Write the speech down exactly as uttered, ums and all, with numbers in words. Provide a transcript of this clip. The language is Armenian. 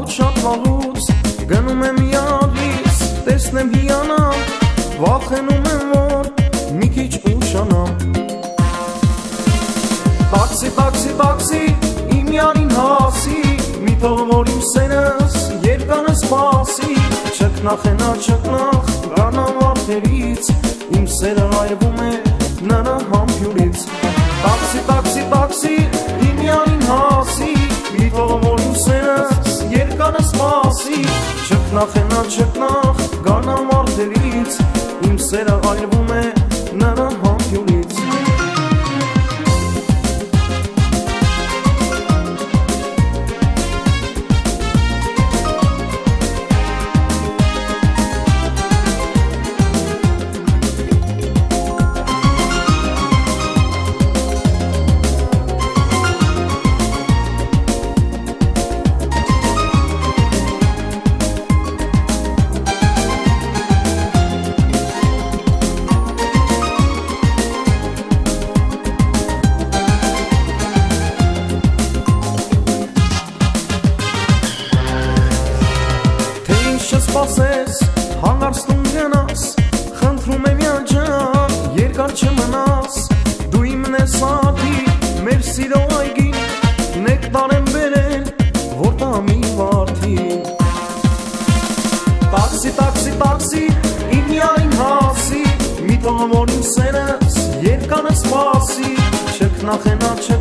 շատ վաղուց գնում եմ յալիս, տեսնեմ հիանամ, վախենում եմ, որ մի քիչ ուշանամ։ Տաքսի, տաքսի, տաքսի, իմ յանին հասի, մի թող որ իմ սենս երկանը սպասի, չկնախենա, չկնախ, գանամ արդերից, իմ սերը այրվում է նրա համբյուրից։ Տաքսի, տաքսի, տաքսի, իմ յանին հասի, մի թող որ իմ սենս երկանը սպասի, չկնախենա, չկնախ, գանամ արդերից, իմ սերը այրվում է նրա համբյուրից։ Սպասես, հանգարցնում գնաս, խնդրում եմ յանջան, երկար չմնաս, դու իմն ես ատի, մեր սիրո այգին, նեկտար եմ բերել, որ տամի վարդին։ Տաքսի, տաքսի, տաքսի, իմ յանին հասի, մի թող որ իմ սենս երկանը սպասի, չկնախենա,